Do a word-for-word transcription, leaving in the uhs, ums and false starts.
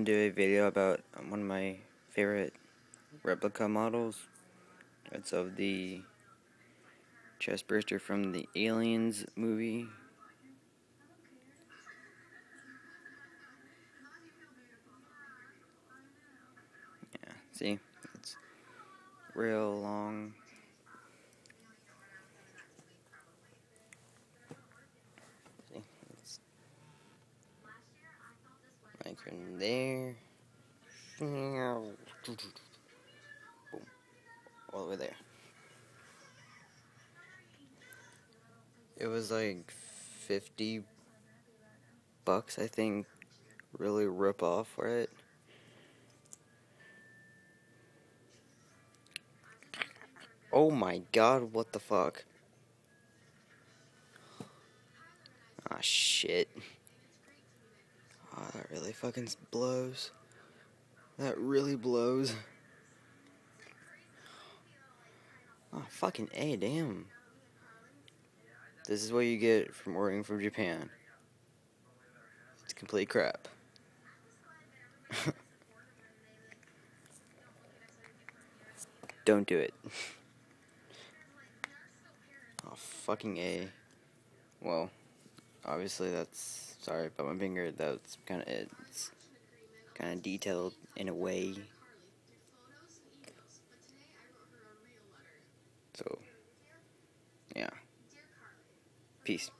do a video about one of my favorite replica models. It's of the Chestburster from the Aliens movie. Yeah, see? It's real long. See? It's like from there. Boom. All the way there. It was like fifty bucks, I think. Really rip off for it. Oh my god, what the fuck? Ah, shit. Oh, that really fucking blows. That really blows. Oh, fucking A, damn. This is what you get from ordering from Japan. It's complete crap. Don't do it. Oh, fucking A. Well, obviously that's, sorry about my finger, that's kind of it. It's kind of detailed in a way. So, yeah. Peace.